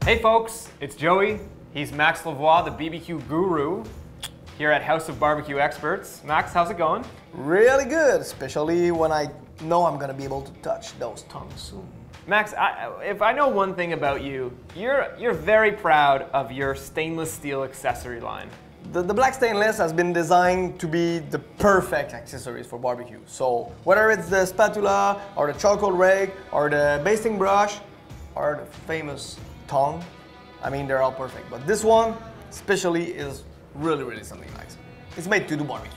Hey folks, it's Joey. He's Max Lavoie, the BBQ guru, here at House of Barbecue Experts. Max, how's it going? Really good, especially when I know I'm gonna be able to touch those tongues soon. Max, if I know one thing about you, you're very proud of your stainless steel accessory line. The black stainless has been designed to be the perfect accessories for barbecue. So whether it's the spatula, or the charcoal rake, or the basting brush, or the famous tongue, I mean, they're all perfect. But this one, especially, is really something nice. It's made to do barbecue.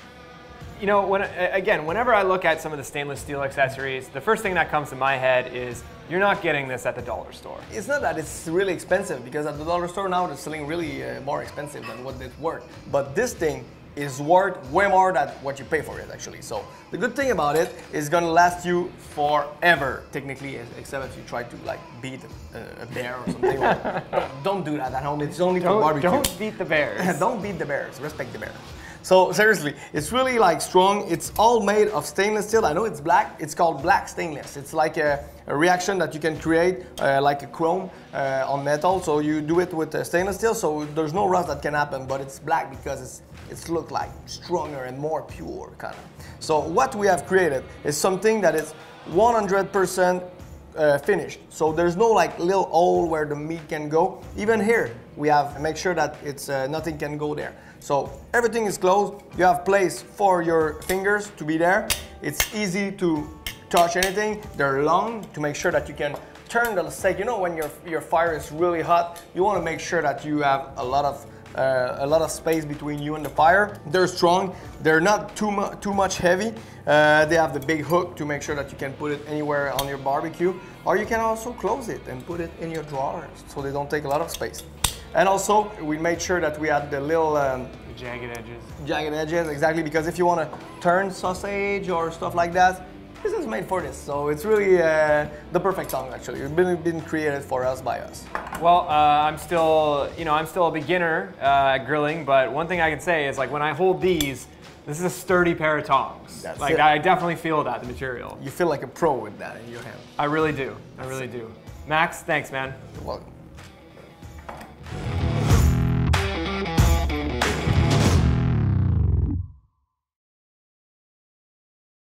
You know, whenever I look at some of the stainless steel accessories, the first thing that comes to my head is you're not getting this at the dollar store. It's not that it's really expensive, because at the dollar store now they're selling really more expensive than what it's worth. But this thing is worth way more than what you pay for it, actually. So the good thing about it is gonna last you forever, technically, except if you try to like beat a bear or something. Don't do that at home. It's only for barbecue. Don't beat the bears. Don't beat the bears. Respect the bear. So seriously, it's really like strong. It's all made of stainless steel. I know it's black. It's called black stainless. It's like a reaction that you can create like a chrome on metal. So you do it with stainless steel, so there's no rust that can happen, but it's black because it's look like stronger and more pure, kind of. So what we have created is something that is 100% finished. So there's no like little hole where the meat can go. Even here, we have make sure that it's nothing can go there. So everything is closed. You have place for your fingers to be there. It's easy to touch anything. They're long to make sure that you can turn the steak. You know, when your fire is really hot, you want to make sure that you have a lot of space between you and the fire. They're strong. They're not too much heavy. They have the big hook to make sure that you can put it anywhere on your barbecue, or you can also close it and put it in your drawers so they don't take a lot of space. And also, we made sure that we had the little jagged edges. Jagged edges, exactly, because if you want to turn sausage or stuff like that, this is made for this. So it's really the perfect tongue, actually. It's been created for us by us. Well, I'm still a beginner at grilling, but one thing I can say is, like, when I hold these, this is a sturdy pair of tongs. That's like it. I definitely feel that, the material. You feel like a pro with that in your hand. I really do. I really do. Max, thanks, man. You're welcome.